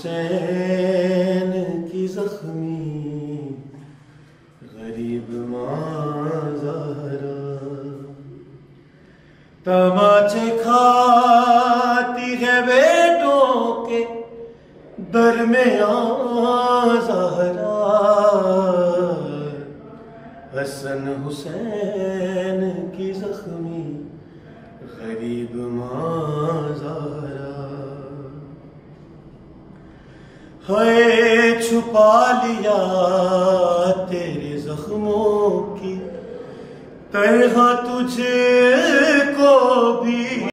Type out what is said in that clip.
हुसैन की जख्मी गरीब माँ ज़हरा तमाचे खाती है बेटों के दरमियाँ ज़हरा। हसन हुसैन की जख्मी गरीब माँ ज़हरा। है छुपा लिया तेरे जख्मों की तरह तुझे को भी